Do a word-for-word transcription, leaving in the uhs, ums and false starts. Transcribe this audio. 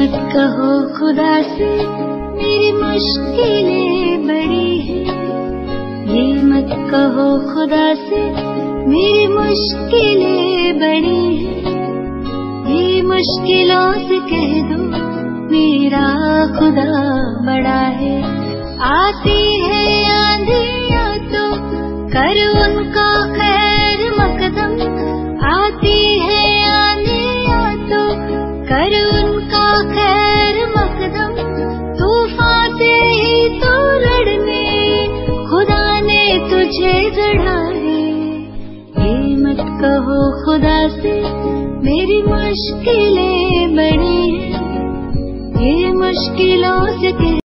मत कहो खुदा से मेरी मुश्किलें बड़ी हैं, ये मत कहो खुदा से मेरी मुश्किलें बड़ी हैं। ये मुश्किलों से कह दो मेरा खुदा बड़ा है। आती है आंधियाँ तो कर उनका खैर मकदम, आती है आंधियाँ तो कर उनका खैर मकदम। तूफान से ही तो लड़ने खुदा ने तुझे गढ़ा है। ये मत कहो खुदा से मेरी मुश्किलें बड़ी हैं, ये मुश्किलों से